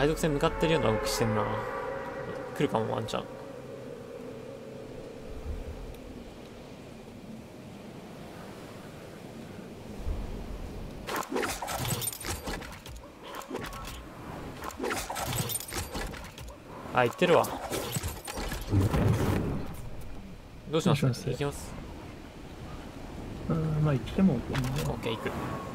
海賊船向かってるような動きしてんな。来るかもワンチャン。あ、行ってるわ。どうします？行きます。 まあ行っても、 オッケー、行く。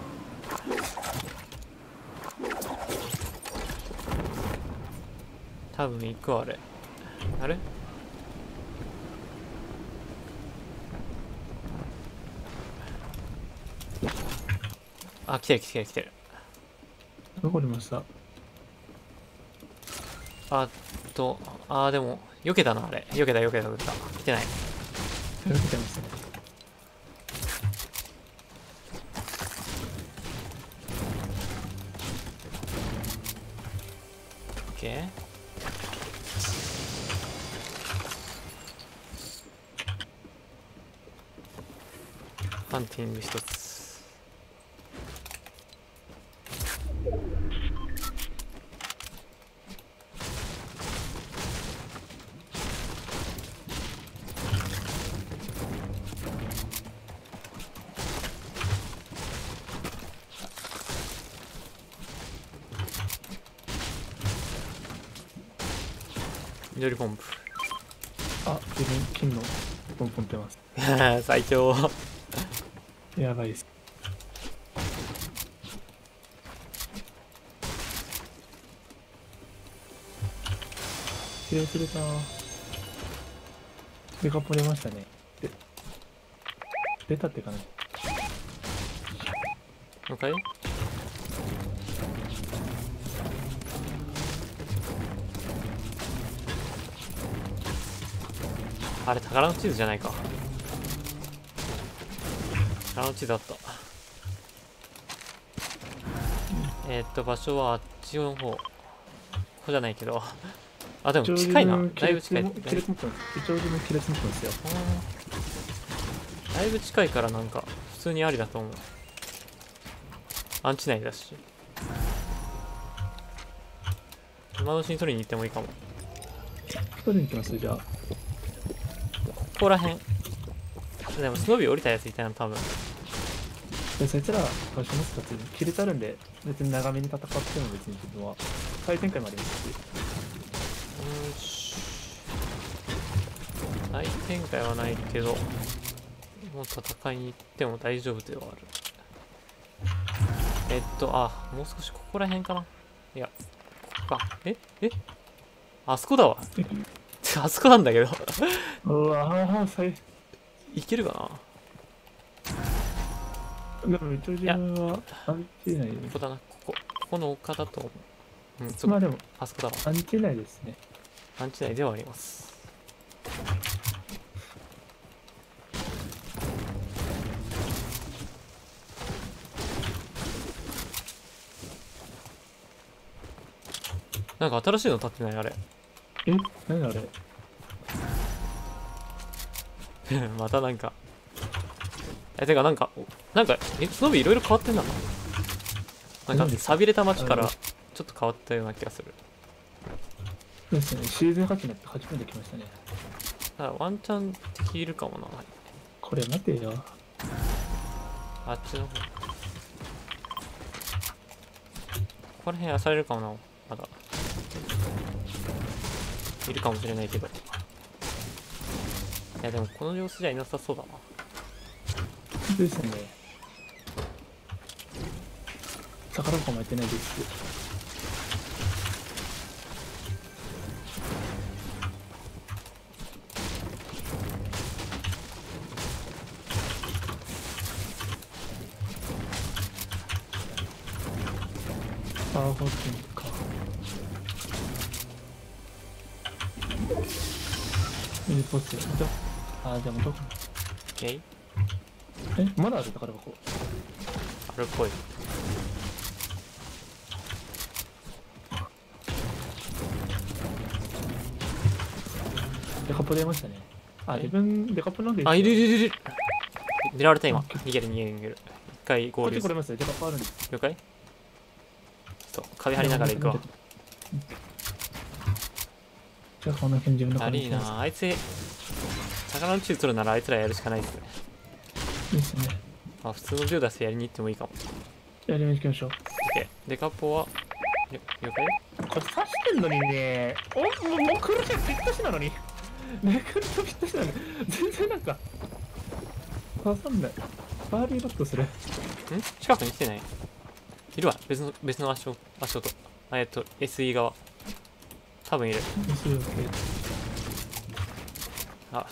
多分行くわ、あれ。あれ？あ、来てる来てる来てる。 どこにいました？ でも、避けたな、あれ。避けた。来てない。 避けてますね。 オッケー。ハンティング一つ。緑ポンプ。 あ、自分、金のポンポンってます。 最強。 やばいです。綺麗するな。デカポ出ましたね。出たってかね。 了解。あれ、宝の地図じゃないか。宝の地図あった。場所はあっちの方。ここじゃないけど。あ、でも近いな。だいぶ近い。 亀裂持ってます。一応自分亀裂持ってますよ。 だいぶ近いからなんか、普通にありだと思う。アンチ内だし。今のうちに取りに行ってもいいかも。 取りに行きますじゃあ。 ここらへん。でもスノビ降りたやついたの多分。 でそいつら場所持つかつ亀裂あるんで、別に長めに戦っても別に自分は再展開もありますし。 再展開はないけど、もう戦いに行っても大丈夫ではある。もう少しここら辺かな。いや、ここか。あそこだわ。あそこなんだけど。 うわいけるかな。でも一応自分は安定内でここだな。ここの丘だと思う。うん、 まあでも、 あそこだわ。 安定内ですね。 アンチ内ではあります。なんか新しいの立ってないあれ。 何あれまたなんか。てかなんか、スノビいろいろ変わってんだな。なんか、寂れた街からちょっと変わったような気がする。 そうですね、シーズン8になって初めて来ましたね。 だからワンチャン敵いるかもな。 これ待てよ。 あっちの方。ここら辺あされるかもな。まだ。いるかもしれないけど。いやでもこの様子じゃいなさそうだな。 ですね。宝箱もやってないです。パワーフォーキンか。ミニポスト。じゃあもうどこ？まだある宝箱。 あるっぽい。 デカポ出ましたね。自分デカポ飲んでいる。狙われた今。逃げる。一回合流。 こっち来れますよ。デカポあるんです。 了解。ちょっと壁張りながら行くわ。 じゃあこの辺自分の悪いな。あいつ魚の地図取るならあいつらやるしかないですね。 いいっすね。 あ、普通の銃出してやりに行ってもいいかも。 やりに行きましょう。 OK。でカッポは了解。 これ刺してんのにね、もう黒じゃぴったしなのにね、黒とぴったしなのに全然なんか刺さんない。バーリーバットする。 近くに来てない。いるわ。別の足音。SE 側。多分いる。あ、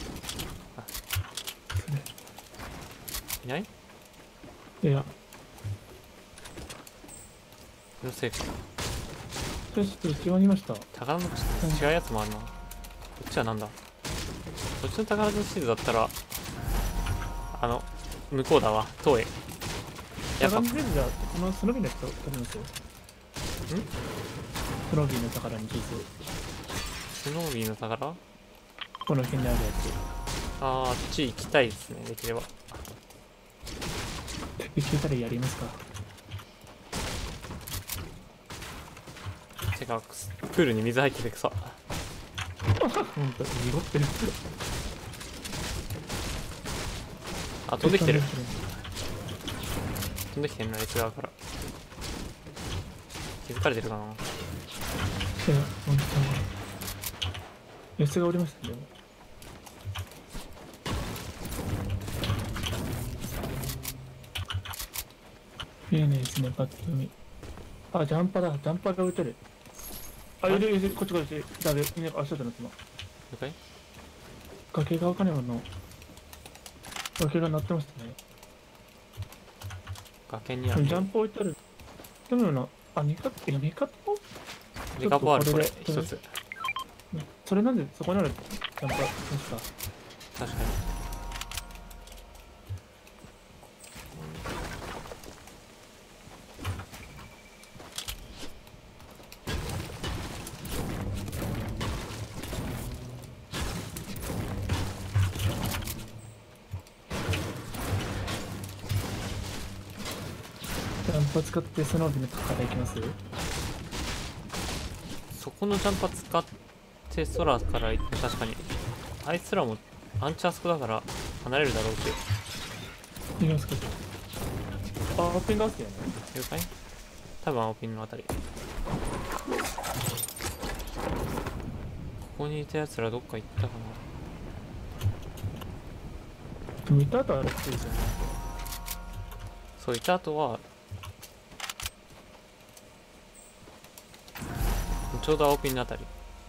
いない？ いや、 気のせいか。 ちょっと違いました。 宝の地図違うやつもあるな。こっちはなんだ？こっちの宝の地図だったら、向こうだわ。遠い。やっぱ、 宝の地図じゃ、このスノビのやつ取りますよ。スノビの宝に地図。 スノービーの宝？ この辺にあるやあっち行きたいですね、できれば。 つ。できたらやりますか。 てか、プールに水入ってて草。 ほんと、濁ってる。 あ、飛んできてる。飛んできてるの、あいつ側から。気づかれてるかな。 いや、ほんと。安がおりましたね。いいねですね、パッと見。あ、ジャンパだ、ジャンパで置いてる。あ、いる、こっちこっち。だめ、ね、足音なってます。 了解？ 崖がわかんないもの。崖が鳴ってましたね。 崖にある。 ジャンプ置いてある。でもな、あ、2カットデカポある、これ、 ちょっとこれで一つ。 それなんでそこにあるジャンパですか。 確かに。 ジャンパ使ってスノービの高いきます。 そこのジャンパ使って空から行って、確かに。あいつらもアンチあそこだから離れるだろうし。 いきますか。あ、オープンガスやね。 了解？多分青ピンのあたり。ここにいたやつらどっか行ったかな。 見た後あるっていいですよね。 そういた後はちょうど青ピンのあたり。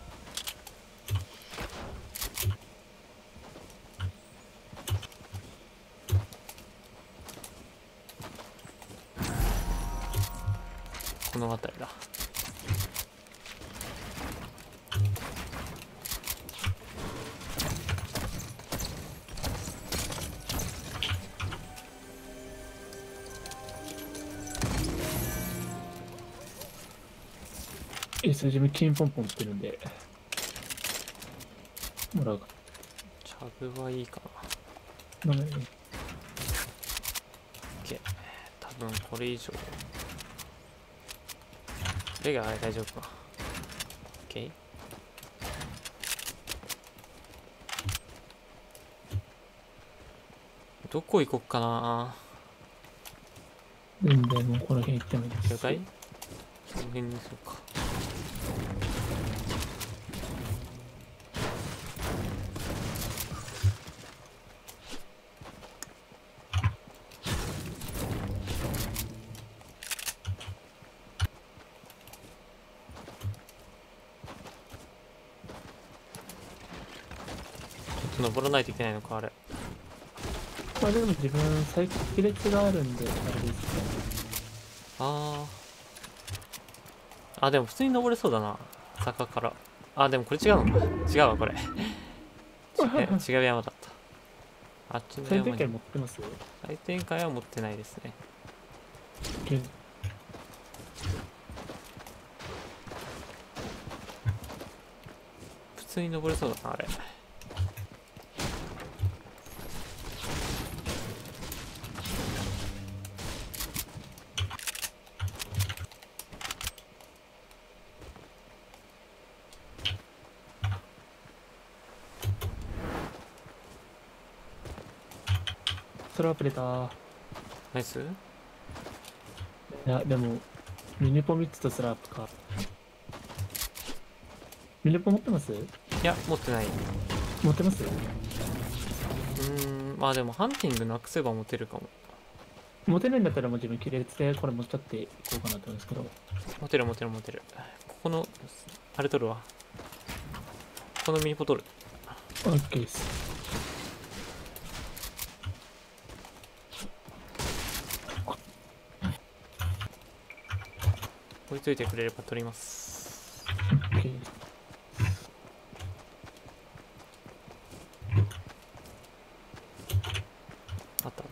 このあたりだ。 いいですね、自分金ポンポンってるんで。もらうか。 チャグはいいかな。 飲める。 OK。多分これ以上。これが大丈夫か。OK。どこ行こっかな。 全然もうこの辺行ってもいいです。 了解？この辺にしようか。登らないといけないのか、あれ。 まあでも自分、最近亀裂があるんで、あれですね。 でも普通に登れそうだな。坂から。でもこれ違うのか。違うわ、これ。違う山だった。あっちの山に。 最低限持ってますよ。 最低限は持ってないですね。普通に登れそうだな、あれ。 ストラップ出た。 ナイス。 いや、でも、ミニポ3つとスラップか。ミニポ持ってます？ いや持ってない。 持ってます？ まあでもハンティングなくせば持てるかも。 持てないんだったらもう自分キレレツでこれ持っちゃっていこうかなと思うんですけど。 持てる持てる持てる。ここのあれ取るわ。このミニポ取る。 オッケーです。 置いといてくれれば取ります。 オッケーです。 あったあった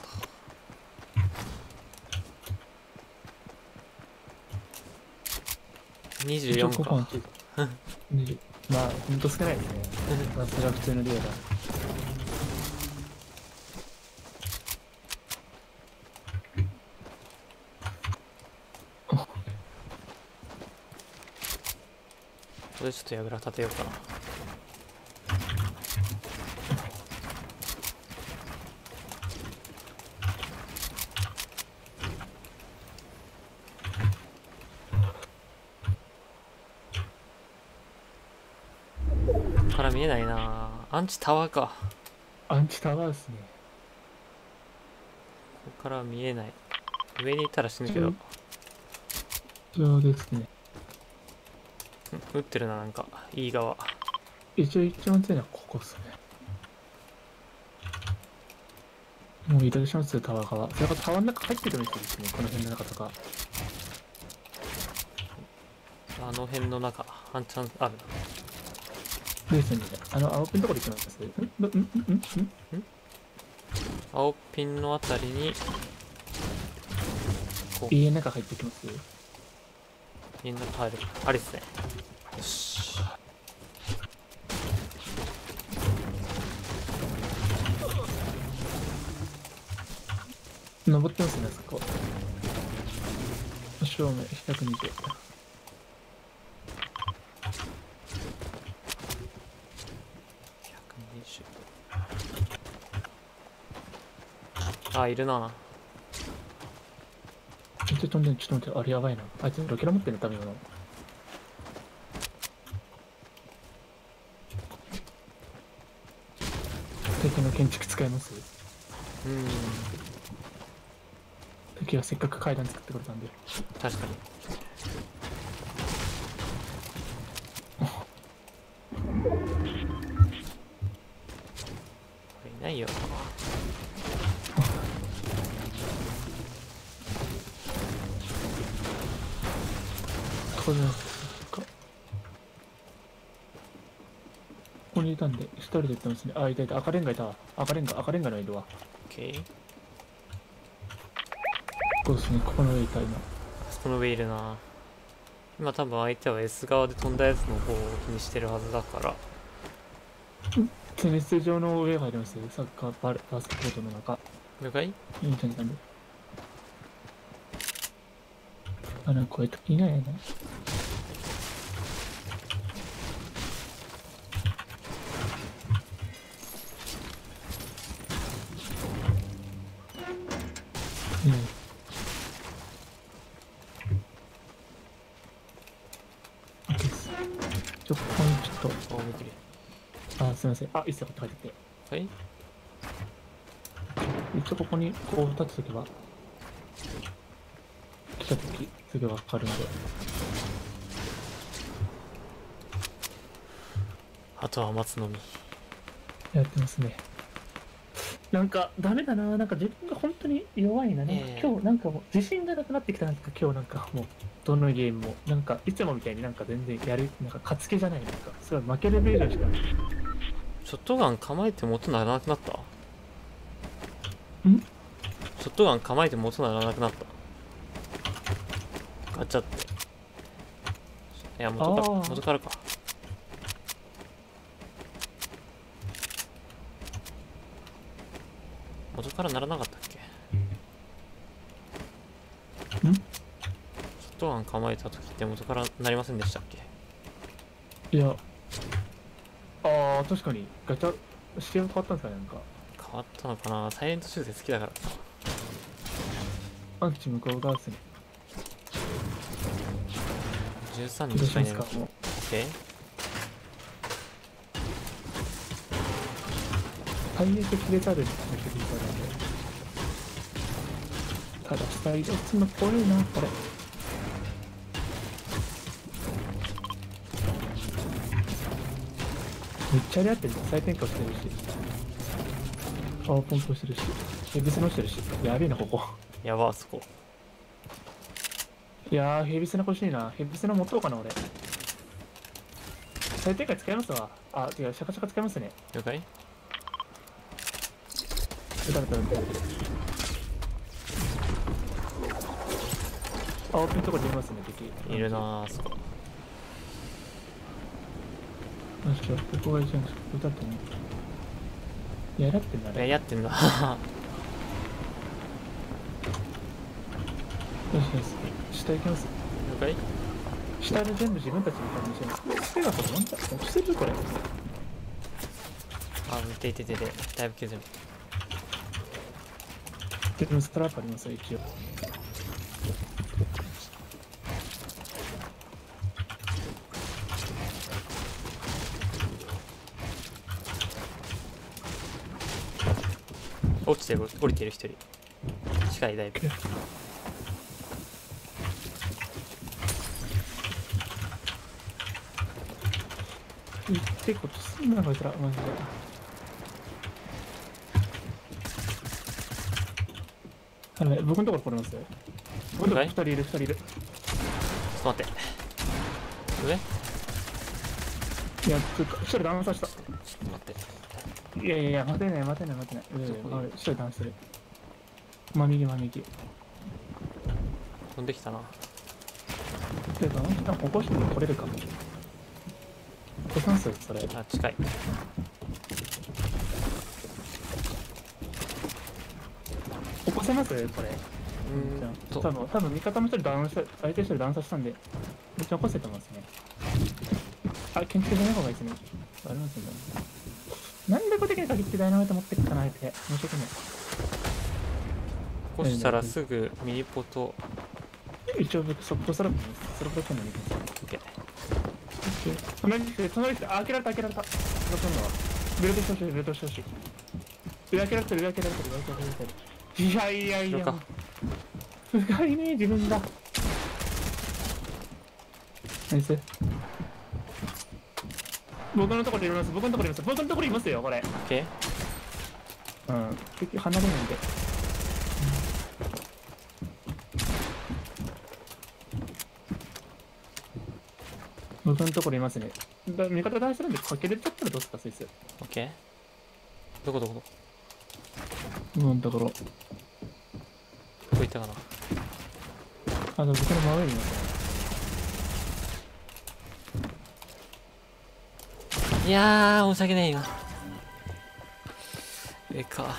。24か。 まあ、ほんと少ないですね。さすが普通の量だ。 これちょっと櫓立てようかな。ここから見えないな。アンチタワーか。 アンチタワーですね。 ここから見えない。上に行ったら死ぬけど。 そうですね。 撃ってるな、なんかいい側。 一応一番強いのはここっすね。もう移動しますよ、タワー側。それがタワーの中入ってるみたいですね、この辺の中とか。 あの辺の中、ワンチャンあるですね。青ピンのところ行きます。 な。青ピンのあたりに、こう、 家の中入ってきます。 みんな入る。あれっすね。よし。 登ってますね、あそこ。正面120。 あ、いるな。 ちょっと飛んでる、ちょっと待って、あれやばいな。あいつロケラ持ってんの、多分今の。敵の建築使います？敵はせっかく階段作ってくれたんで。 確かに。これいないよ。 これか。ここにいたんで、一人で行ってますね。あ、いたいた。赤レンガいたわ。赤レンガのいるわ。 オッケー。 そうですね、ここの上いた今。 その上いるな。今多分相手は S 側で飛んだやつの方を気にしてるはずだから。 テニス場の上がありますよ。サッカーバスケコートの中。 了解？ いいんじゃないかな。あ、なんかこういう時いないやな。ここにちょっあ、見てる。 と、あ、すみません。あ、いいっすよ、書いてて。 はい。 一応ここにこう立つときは、来たときすぐわかるんで。 あとは待つのみ。 やってますね。なんか、ダメだな。なんか自分が本当に弱いな。なんか今日なんかもう自信がなくなってきた。なんか今日なんかもう、どのゲームも、なんかいつもみたいになんか全然やる、なんか勝つ気じゃない。なんか、すごい負けレベルしかない。 ショットガン構えて元ならなくなった？ ん？ ショットガン構えて元ならなくなった。ガチャって。いや、元からか。元からならなかったっけ？ ん？ ショットガン構えた時って元からなりませんでしたっけ？ いや、確かに、ガチャ、仕様変わったんですかね、なんか。 変変わったのかな。サイレント修正好きだからさ。 アンチ向こう側ですね。 13 どうしに近いね。 ますかもう。 OK。 最悪切れざるに切れざるんで。ただ下移動するの怖いなこれ。めっちゃあれやってる再転換してるし、パワーポンプしてるし、ヘビスのしてるし、やべえなここ。 やば、あそこ。 いやー、ヘビスナ欲しいな。ヘビスナ持とうかな俺。再転換使いますわ。あ、違う、シャカシャカ使いますね。 了解。 だめだめ。あ、オープンのところにいますね、敵。 いるなあそこ。 よし、ここが一番歌ってね。いや、やってんだね。 やってんだ。 よしよし。下行きます。 了解。 下で全部自分たちの感じしてる。手がこれ、なんだ落ちてるこれ。 あ、いていていていて、だいぶ削る。 でもストラップありますよ、一応。 落ちてる、降りてる一人。近い、だいぶ。 結構すんなこいつら、マジで。あのね、僕のところ来れますよ。僕のところ2人いる、2人いる。 ちょっと待って。上？ いや、ちょっと、1人ダウンさせた。 ちょっと待って。 いやいやいや、待てない、待てない、待てない。1人ダウンしてる。真右、真右。 飛んできたな。 てか、ここして来れるかも。これチャンスそれ。 あ、近い。 起こせますこれ。多分味方の一人ダウンした、相手一人ダウンさせたんで、めっちゃ起こせてますね。あ、建築じゃない方がいいですね。ありますね。なんでこれ的に限ってダイナマイト持ってくかなって。申し訳ない。 起こしたらすぐミニポと、 一応僕、速攻スラップです。スラップだったのに。 OK。 隣に来て、隣に来て、あ、開けられた、開けられた。どうすんのベルトしてほしい、ベルトしてほしい。上開けられてる、上開けられてる、上開けられてる。いやいやいや。深いね、自分だ。ナイス。僕のところにいます、僕のところにいます、僕のところにいますよ、これ。 OK。 うん、結局離れないんで。僕のところいますね。味方大事なんで、かけれちゃったらどうすか、スイス。 OK。どこどこどこ？ 僕のところ。 どこ行ったかな？ あ、でも僕の真上にいますね。 いやー、申し訳ない今。か。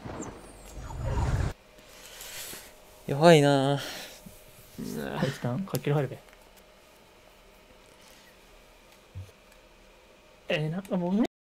弱いなぁ。 はい、一旦、かける入るべ。なんかもうね、